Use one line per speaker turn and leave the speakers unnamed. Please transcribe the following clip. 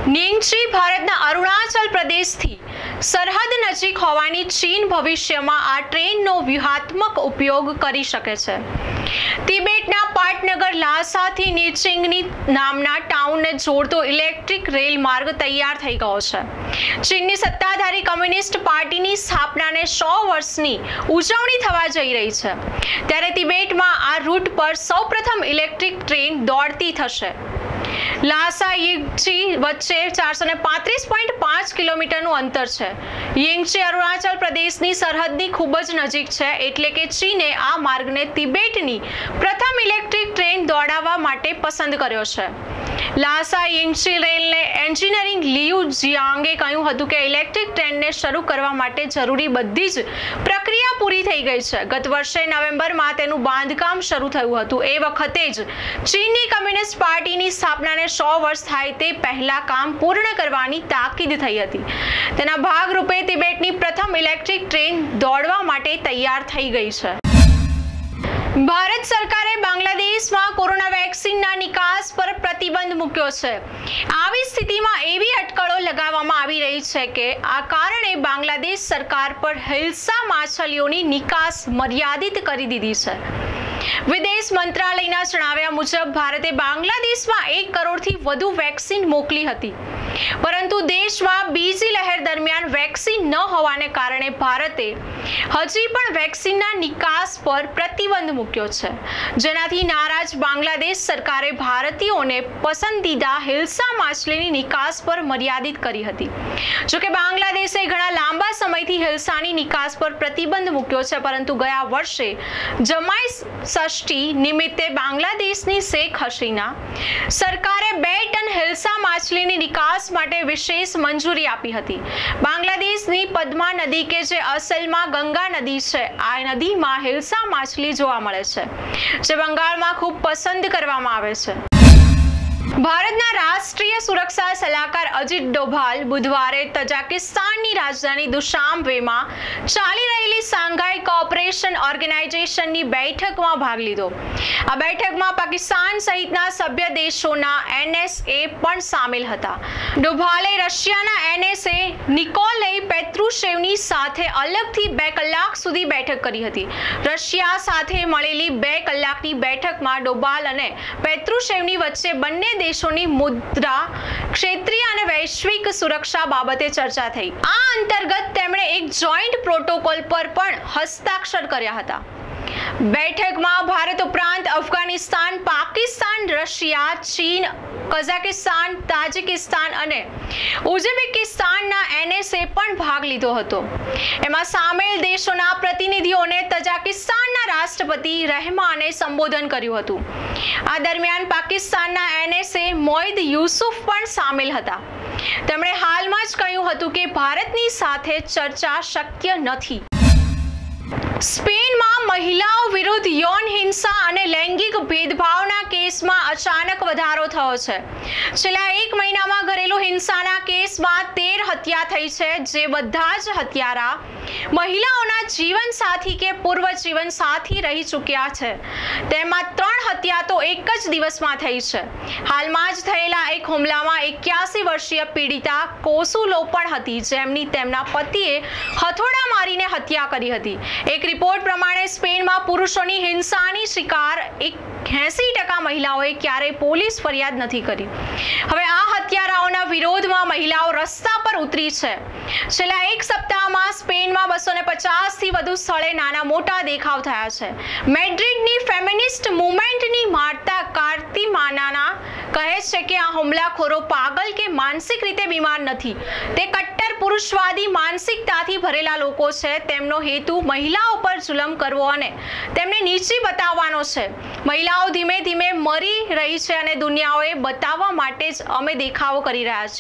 नींगची भारतना अरुणाचल प्रदेशथी सरहद नजीक होवानी चीन भविष्यमां आ ट्रेननो व्यूहात्मक उपयोग करी शके छे। तिबेटना पाटनगर लासाथी नीचिंगनी नामना टाउनने जोड़तो इलेक्ट्रिक रेल मार्ग तैयार थई गयो छे। चीननी सत्ताधारी कम्युनिस्ट पार्टीनी स्थापनाने 100 वर्षनी उजवणी थवा जई रही छे, त्यारे तिबेटमां आ रूट पर सौप्रथम इलेक्ट्रिक ट्रेन दौड़ती थशे। लासा यिंगची वच्चे 435.5 किलोमीटरનું અંતર છે। યિંગચી અરુણાચલ પ્રદેશની સરહદની ખૂબ જ નજીક છે, એટલે કે ચીને આ માર્ગને તિબેટની પ્રથમ ઇલેક્ટ્રિક ટ્રેન દોડાવવા માટે પસંદ કર્યો છે। લાસા યિંગચી રેલને એન્જિનિયરિંગ લિયુ જિયાંગે કહ્યું હતું કે ઇલેક્ટ્રિક ટ્રેનને શરૂ કરવા માટે જરૂરી બધી જ પ્રક્રિયા પૂરી થઈ ગઈ છે। ગત વર્ષે નવેમ્બરમાં તેનું બાંધકામ શરૂ થયું હતું। એ વખતે જ ચીનની કમ્યુનિસ્ટ પાર્ટીની સ્થાપનાને 100 વર્ષ થાય તે પહેલા કામ પૂર્ણ કરવાની તાકીદ થઈ હતી। તેના ભાગરૂપે તિબેટની પ્રથમ ઇલેક્ટ્રિક ટ્રેન દોડવા માટે તૈયાર થઈ ગઈ છે। ભારત સરકારે બાંગ્લાદેશમાં કોરોના વેક્સિનના નિકાસ પર પ્રતિબંધ મૂક્યો છે। આવી સ્થિતિમાં એવી અટકળો લગાવવામાં આવી રહી છે કે આ કારણે બાંગ્લાદેશ સરકાર પર હિલ્સા માછલીઓની નિકાસ મર્યાદિત કરી દીધી છે। વિદેશ મંત્રાલયના જણાવ્યા મુજબ ભારતે બાંગ્લાદેશમાં 1 કરોડથી વધુ વેક્સિન મોકલી હતી, પરંતુ દેશમાં બીજી લહેર દરમિયાન વેક્સિન ન હોવાને કારણે ભારતે હજી પણ વેક્સિનના નિકાસ પર પ્રતિબંધ મૂક્યો છે, જેનાથી નારાજ બાંગ્લાદેશ સરકારે ભારતીયોને પસંદીદા હિલ્સા માછલીની નિકાસ પર મર્યાદિત કરી હતી। જોકે બાંગ્લાદેશે ઘણા લાંબા સમયથી હિલ્સાની નિકાસ પર પ્રતિબંધ મૂક્યો છે, પરંતુ ગયા વર્ષે જમાઈ ષષ્ઠી નિમિત્તે બાંગ્લાદેશની શેખ હસીના સરકારે 2 ટન હિલ્સા માછલીની નિકાસ માટે વિશેષ મંજૂરી આપી હતી। બાંગ્લાદેશની પદ્મા નદી કે જે અસલમાં ગંગા નદી છે, આ નદીમાં હિલ્સા માછલી જોવા મળે છે, જે બંગાળમાં ખૂબ પસંદ કરવામાં આવે છે। ભારતના રાષ્ટ્રીય સુરક્ષા સલાહકાર અજીત ડોભાલ બુધવારે તજાકિસ્તાનની રાજધાની દુશાંબેમાં ચાલી રહેલી શાંઘાઈ કોઓપરેશન ઓર્ગેનાઇઝેશનની બેઠકમાં ભાગ લીધો। આ બેઠકમાં પાકિસ્તાન સહિતના સભ્ય દેશોના NSA પણ સામેલ હતા। ડોભાલે રશિયાના NSA નિકોલેય પેત્રુશેવની સાથે અલગથી 2 કલાક સુધી બેઠક કરી હતી। રશિયા સાથે મળેલી 2 કલાકની બેઠકમાં ડોભાલ અને પેત્રુશેવની વચ્ચે બંને દેશોની મુદ્રા, ક્ષેત્રીય અને વૈશ્વિક સુરક્ષા બાબતે ચર્ચા થઈ। આ અંતર્ગત તેમણે એક જોઈન્ટ પ્રોટોકોલ પર પણ હસ્તાક્ષર કર્યા હતા। બેઠકમાં ભારત ઉપરાંત અફઘાનિસ્તાન, પાકિસ્તાન, રશિયા, ચીન, કઝાકિસ્તાન, તાજિકિસ્તાન અને ઉઝબેકિસ્તાનના NSA પણ ભાગ લીધો હતો। એમાં સામેલ દેશોના પ્રતિનિધિઓને તજાકિસ્તાનના રાષ્ટ્રપતિ રહેમાને સંબોધન કર્યું હતું। આ દરમિયાન પાકિસ્તાનના NSA મોઇદ યુસુફ પણ સામેલ હતા। તેમણે હાલમાં જ કહ્યું હતું કે ભારતની સાથે ચર્ચા શક્ય નથી। સ્પેનમાં મહિલાઓ વિરુદ્ધ યૌન હિંસા અને લૈંગિક ભેદભાવના કેસમાં અચાનક વધારો થયો છે। છેલ્લા 1 મહિનામાં ઘરેલું હિંસાના કેસમાં 13 હત્યા થઈ છે, જે બધા જ હત્યારા મહિલાઓના જીવનસાથી કે પૂર્વ જીવનસાથી રહી ચૂક્યા છે। તેમાં 3 હત્યા તો એક જ દિવસમાં થઈ છે। હાલમાં જ થયેલા એક હુમલામાં 81 વર્ષીય પીડિતા કોસુલો પણ હતી, જેમની તેમના પતિએ હથોડા મારીને હત્યા કરી હતી। એક રિપોર્ટ પ્રમાણે સ્પેનમાં પુરુષોની હિંસાની શિકાર 80% મહિલાઓએ ક્યારેય પોલીસ ફરિયાદ નથી કરી। હવે આ હત્યારાઓના વિરોધમાં મહિલાઓ રસ્તા પર ઉતરી છે। છેલ્લા 1 સપ્તાહમાં સ્પેનમાં 250 થી વધુ સ્થળે નાના મોટા દેખાવ થયા છે। મેડ્રિડની ફેમિનિસ્ટ મુવમેન્ટની માર્તા કાર્તિમાનાના કહે છે કે આ હુમલાખોરો પાગલ કે માનસિક રીતે બીમાર નથી, તે કટ્ટર પુરુષવાદી માનસિકતાથી ભરેલા લોકો છે। તેમનો હેતુ મહિલાઓ પર જુલમ કરવો અને તેમને નીચી બતાવવાનો છે। મહિલાઓ ધીમે ધીમે મરી રહી છે અને દુનિયાઓએ બતાવવા માટે જ અમે દેખાવો કરી રહ્યા